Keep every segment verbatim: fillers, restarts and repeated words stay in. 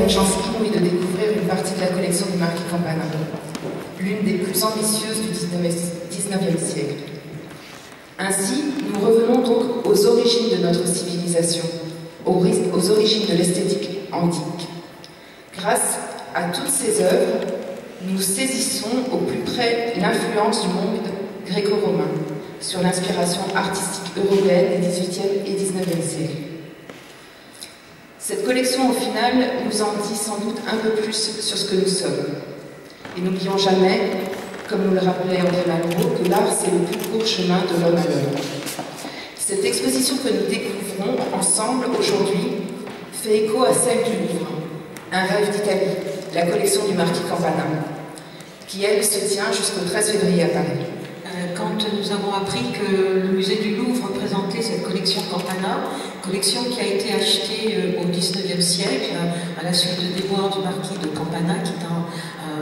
une chance inouïe de découvrir une partie de la collection du Marquis Campana, l'une des plus ambitieuses du dix-neuvième siècle. Ainsi, nous revenons donc aux origines de notre civilisation, aux, aux origines de l'esthétique antique. Grâce à toutes ces œuvres, nous saisissons au plus près l'influence du monde gréco-romain sur l'inspiration artistique européenne des dix-huitième et dix-neuvième siècles. Cette collection, au final, nous en dit sans doute un peu plus sur ce que nous sommes. Et n'oublions jamais, comme nous le rappelait André Malraux, que l'art, c'est le plus court chemin de l'homme à l'homme. Cette exposition que nous découvrons ensemble aujourd'hui fait écho à celle du Louvre, Un rêve d'Italie, la collection du Marquis Campana, qui, elle, se tient jusqu'au treize février à Paris. Quand nous avons appris que le musée du Louvre présentait cette collection Campana, collection qui a été achetée au dix-neuvième siècle à la suite de déboires du marquis de Campana, qui est un,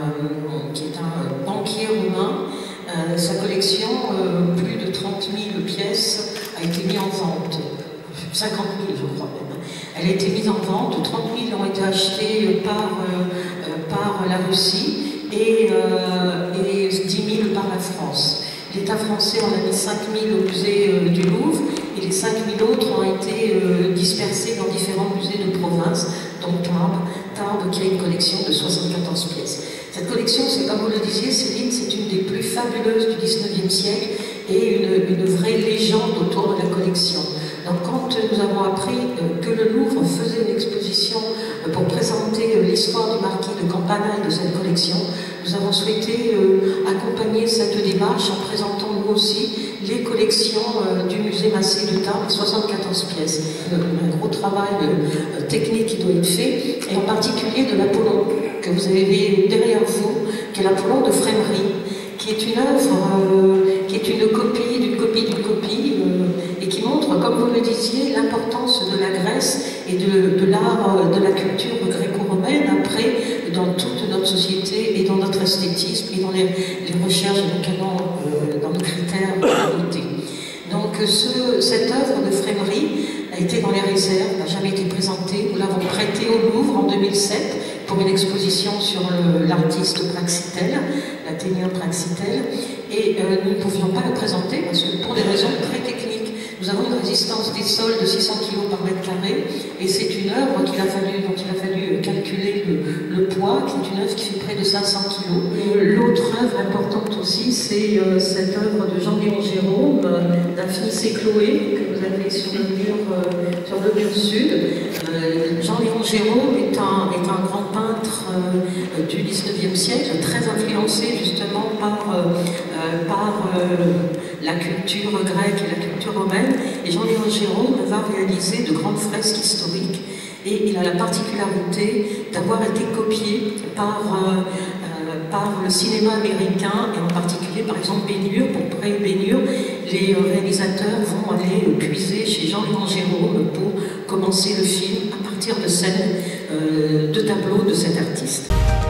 euh, qui est un banquier romain, euh, sa collection, euh, plus de trente mille pièces, a été mise en vente, cinquante mille je crois même. Elle a été mise en vente, trente mille ont été achetées par, euh, par la Russie et, euh, et dix mille par la France. L'État français en a mis cinq mille au musée euh, du Louvre et les cinq mille autres ont été euh, dispersés dans différents musées de province, dont Tarbes, Tarbes qui a une collection de soixante-quatorze pièces. Cette collection, c'est comme vous le disiez Céline, c'est une des plus fabuleuses du dix-neuvième siècle et une, une vraie légende autour de la collection. Donc quand nous avons appris euh, que le Louvre faisait une exposition euh, pour présenter euh, l'histoire du marquis de Campana et de cette collection, nous avons souhaité euh, accompagner cette démarche en présentant nous aussi les collections euh, du musée Massé de Tarbes, soixante-quatorze pièces. Euh, un gros travail euh, technique qui doit être fait, et en particulier de l'Apollon, que vous avez derrière vous, qui est l'Apollon de Frémery, qui est une œuvre, euh, qui est une copie d'une copie d'une copie, euh, et qui montre, comme vous le disiez, l'importance de la Grèce et de, de l'art, de la culture gréco-romaine après dans toute notre société et dans notre esthétisme et dans les, les recherches, notamment euh, dans nos critères de beauté. Donc ce, cette œuvre de Frémery a été dans les réserves, n'a jamais été présentée. Nous l'avons prêtée au Louvre en deux mille sept pour une exposition sur l'artiste Praxitèle, l'Athénien Praxitèle, et euh, nous ne pouvions pas la présenter parce que pour des raisons très techniques, nous avons une résistance des sols de six cents kilos par mètre carré, et c'est une œuvre qu'il a fallu, dont il a fallu calculer le, le poids, qui est une œuvre qui fait près de cinq cents kilos. L'autre œuvre importante aussi, c'est euh, cette œuvre de Jean-Léon Gérôme, euh, Daphnis et Chloé, que vous avez sur le mur, euh, sur le mur sud. Euh, Jean-Léon Gérôme est un, est un grand peintre euh, du dix-neuvième siècle, très influencé justement par, euh, euh, par euh, la culture grecque et la culture romaine. Et Jean-Léon Gérôme va réaliser de grandes fresques historiques et il a la particularité d'avoir été copié par, euh, euh, par le cinéma américain et en particulier par exemple Bénure. Pour créer Bénure, les réalisateurs vont aller puiser chez Jean-Léon Gérôme pour commencer le film à partir de scènes, euh, de tableaux de cet artiste.